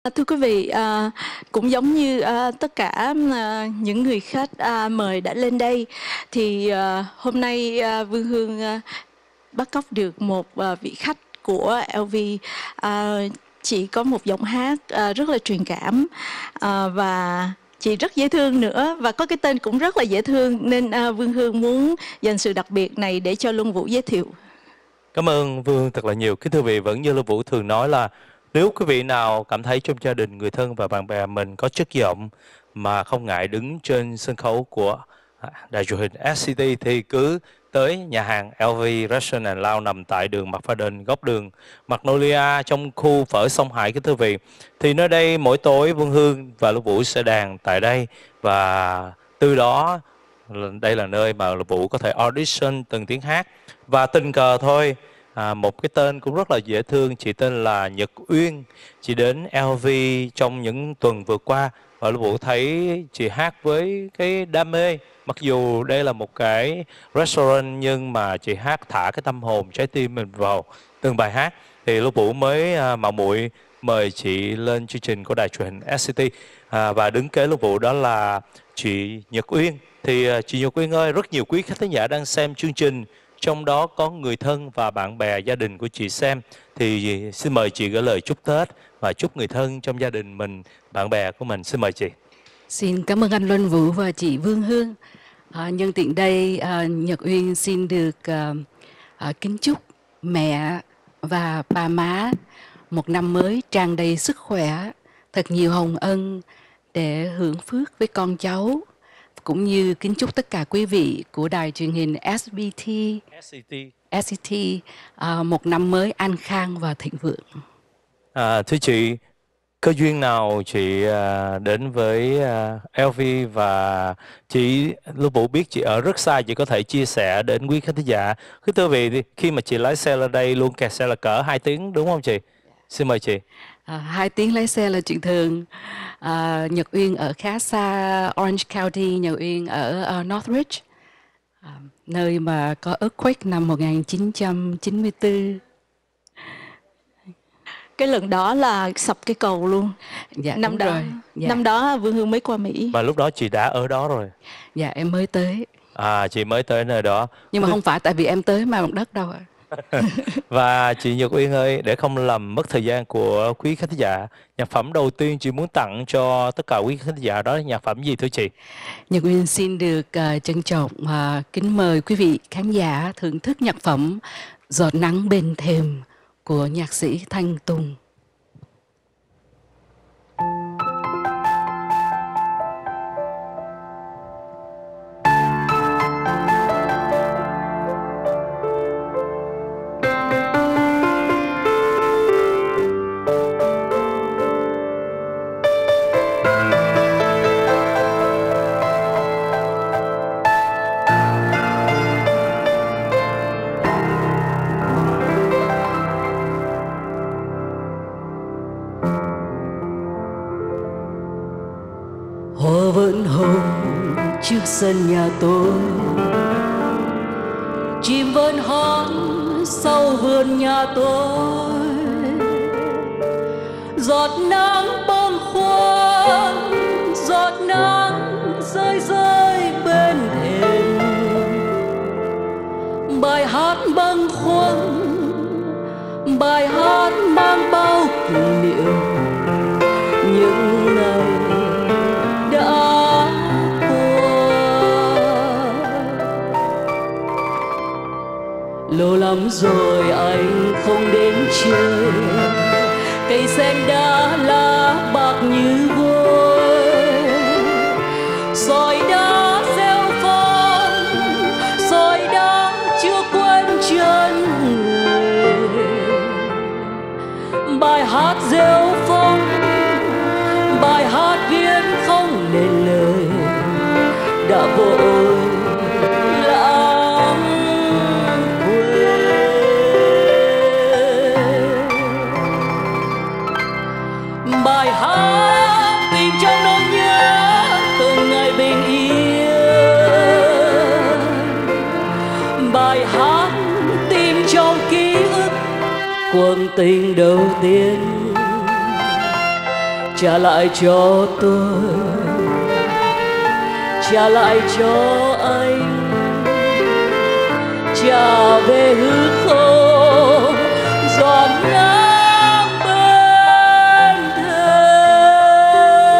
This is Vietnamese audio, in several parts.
Thưa quý vị, cũng giống như tất cả những người khách mời đã lên đây, thì hôm nay Vương Hương bắt cóc được một vị khách của LV. Chị có một giọng hát rất là truyền cảm, và chị rất dễ thương nữa, và có cái tên cũng rất là dễ thương, nên Vương Hương muốn dành sự đặc biệt này để cho Luân Vũ giới thiệu. Cảm ơn Vương thật là nhiều. Kính thưa quý vị, vẫn như Lưu Vũ thường nói là nếu quý vị nào cảm thấy trong gia đình, người thân và bạn bè mình có chất giọng mà không ngại đứng trên sân khấu của đài truyền hình SCT thì cứ tới nhà hàng LV Restaurant and Lounge nằm tại đường McFadden, góc đường Magnolia trong khu phở Sông Hải. Kính thưa quý vị, thì nơi đây mỗi tối Vương Hương và Lưu Vũ sẽ đàn tại đây, và từ đó đây là nơi mà Lưu Vũ có thể audition từng tiếng hát. Và tình cờ thôi, một cái tên cũng rất là dễ thương, chị tên là Nhật Uyên. Chị đến LV trong những tuần vừa qua và Lưu Vũ thấy chị hát với cái đam mê. Mặc dù đây là một cái restaurant nhưng mà chị hát thả cái tâm hồn, trái tim mình vào từng bài hát. Thì Lưu Vũ mới mạo muội mời chị lên chương trình của đài truyền hình SCT. Và đứng kế Lưu Vũ đó là chị Nhật Uyên. Thì chị Nhật Uyên ơi, rất nhiều quý khán thính giả đang xem chương trình, trong đó có người thân và bạn bè gia đình của chị xem, thì xin mời chị gửi lời chúc Tết và chúc người thân trong gia đình mình, bạn bè của mình. Xin mời chị. Xin cảm ơn anh Luân Vũ và chị Vương Hương. Nhân tiện đây, Nhật Uyên xin được kính chúc mẹ và ba má một năm mới tràn đầy sức khỏe, thật nhiều hồng ân để hưởng phước với con cháu, cũng như kính chúc tất cả quý vị của đài truyền hình SCT một năm mới an khang và thịnh vượng. Thưa chị, có duyên nào chị đến với LV, và chị Lưu Vũ biết chị ở rất xa, chị có thể chia sẻ đến quý khán thính giả. Cứ thưa vị, khi mà chị lái xe lên đây luôn kẹt xe là cỡ 2 tiếng đúng không chị? Xin mời chị. 2 tiếng lái xe là chuyện thường. Nhật Uyên ở khá xa Orange County, Nhật Uyên ở Northridge, nơi mà có earthquake năm 1994. Cái lần đó là sập cái cầu luôn. Dạ, năm đó rồi. Dạ. Năm đó Vương Hương mới qua Mỹ. Và lúc đó chị đã ở đó rồi. Dạ, em mới tới. Chị mới tới nơi đó. Nhưng mà không phải tại vì em tới mà bằng đất đâu ạ. Và chị Nhật Uyên ơi, để không làm mất thời gian của quý khán giả, nhạc phẩm đầu tiên chị muốn tặng cho tất cả quý khán giả đó là nhạc phẩm gì thưa chị? Nhật Uyên xin được trân trọng kính mời quý vị khán giả thưởng thức nhạc phẩm Giọt nắng bên thềm của nhạc sĩ Thanh Tùng. Hoa vẫn hồng trước sân nhà tôi, chim vẫn hót sau vườn nhà tôi. Giọt nắng bâng khuâng, giọt nắng rơi rơi bên thềm. Bài hát bâng khuâng, bài hát mang bao kỷ niệm những ngày đã qua. Lâu lắm rồi anh không đến chơi, cây sen đã lá bạc như vôi. Sỏi đá rêu phong, sỏi đá chưa quên chân người. Bài hát rêu phong, bài hát viết không nên lời, đã vội lãng quên. Bài hát tình trong nỗi nhớ từng ngày bình yên. Bài hát tim trong ký ức cuộc tình đầu tiên. trả lại cho tôi, trả lại cho anh, trả về hư không giọt nắng bên thềm.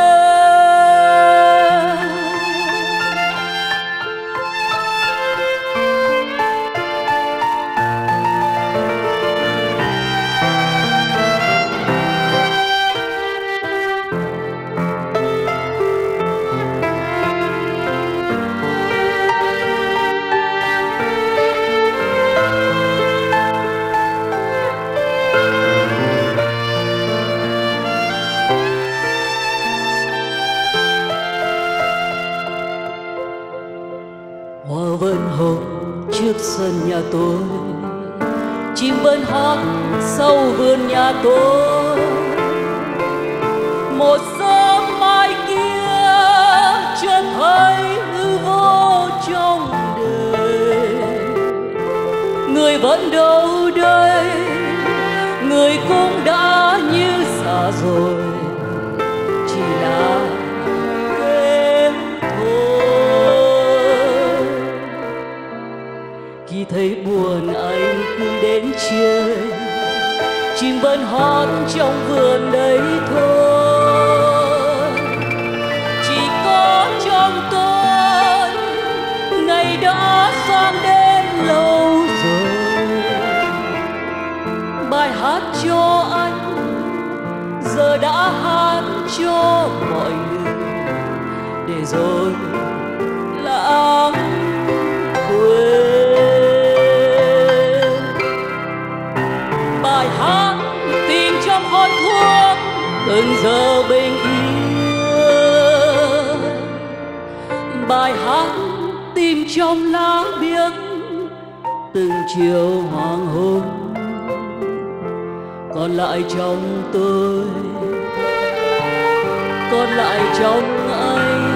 Hoa vẫn hồng trước sân nhà tôi, chim vẫn hát sau vườn nhà tôi. Một sớm mai kia chợt thấy hư vô trong đời, người vẫn đâu đây, người cũng đã như xa rồi, chỉ là đêm thôi. Khi thấy buồn anh cứ đến chơi, chim vẫn hót trong vườn đấy thôi. Chỉ có trong tôi ngày đã sang đến lâu rồi, bài hát cho anh giờ đã hát cho mọi người, để rồi lãng quên. Bài hát tìm trong khói thuốc từng giờ bình yên, bài hát tìm trong lá biếc từng chiều hoàng hôn. Còn lại trong tôi, còn lại trong anh,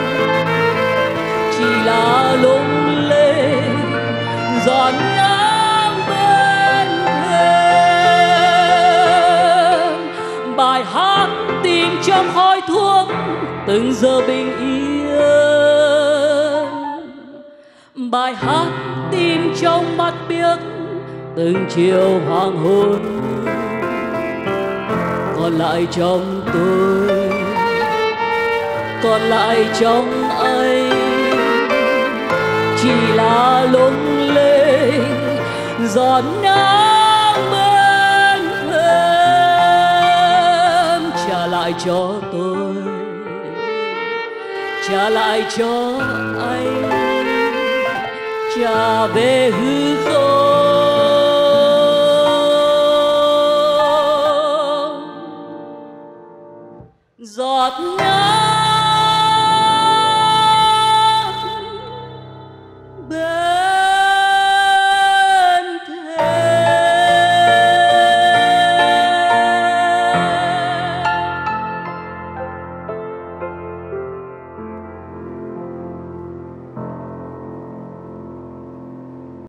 chỉ là lung lên giọt nắng bên thềm. Bài hát tìm trong khói thuốc từng giờ bình yên, bài hát tìm trong mắt biếc từng chiều hoàng hôn. Còn lại trong tôi, còn lại trong anh, chỉ là lung linh giọt nắng bên thềm. Trả lại cho tôi, trả lại cho anh, trả về hư không